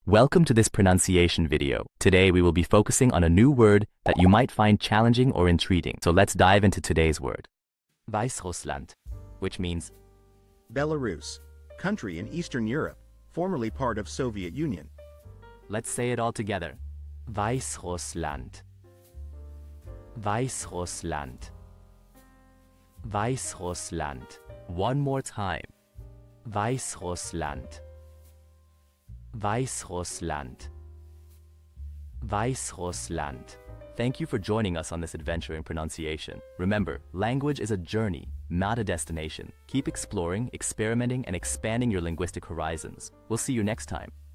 Welcome to this pronunciation video. Today we will be focusing on a new word that you might find challenging or intriguing. So let's dive into today's word. Weißrussland, which means Belarus, country in Eastern Europe, formerly part of Soviet Union. let's say it all together. Weißrussland. Weißrussland. Weißrussland. One more time. Weißrussland. Weißrussland. Weißrussland. Thank you for joining us on this adventure in pronunciation. Remember, language is a journey, not a destination. Keep exploring, experimenting, and expanding your linguistic horizons. We'll see you next time.